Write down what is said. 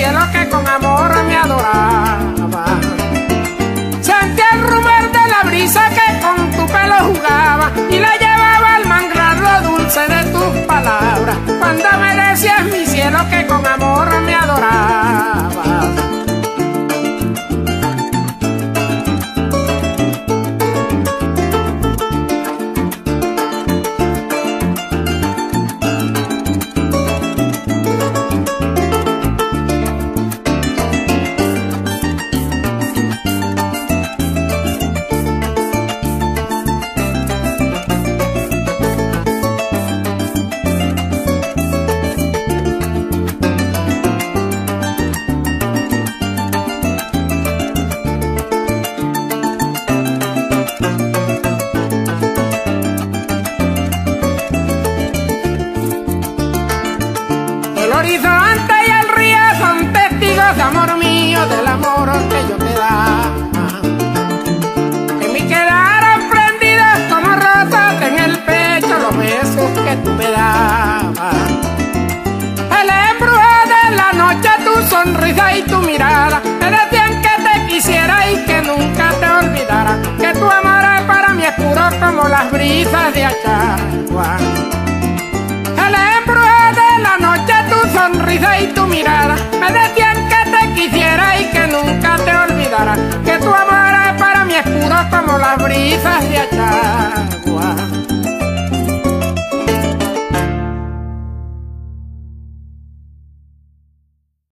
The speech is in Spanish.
cielo que con amor me adoraba. Sentí el rumor de la brisa que con tu pelo jugaba y la llevaba al manglar lo dulce de tus palabras. Cuando me decías mi cielo que con amor me adoraba. El horizonte y el río son testigos de amor mío, del amor que yo te daba. En mí quedaron prendidos como rosas en el pecho los besos que tú me dabas. El embrujo de la noche, tu sonrisa y tu mirada me decían que te quisiera y que nunca te olvidara, que tu amor es para mí es puro como las brisas de Achagua. El embrujo de la noche, tu sonrisa y tu mirada me decían que te quisiera y que nunca te olvidara, que tu amor es para mí es puro como las brisas de Achagua.